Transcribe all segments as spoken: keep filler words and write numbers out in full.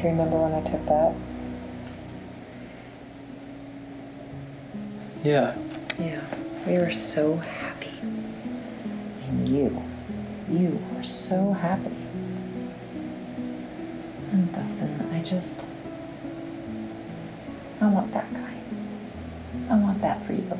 you remember when I took that? Yeah. Yeah, we were so happy. And you, you were so happy. And Dustin, I just, I want that guy. I want that for you.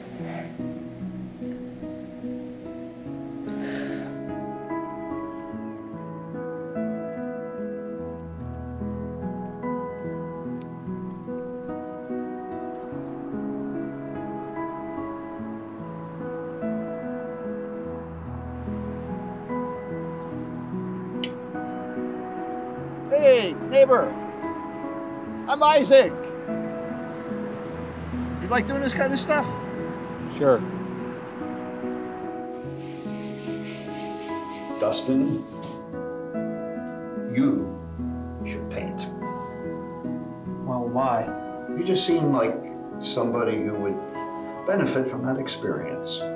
Hey, neighbor. I'm Isaac. You like doing this kind of stuff? Sure. Dustin, you should paint. Well, why? You just seem like somebody who would benefit from that experience.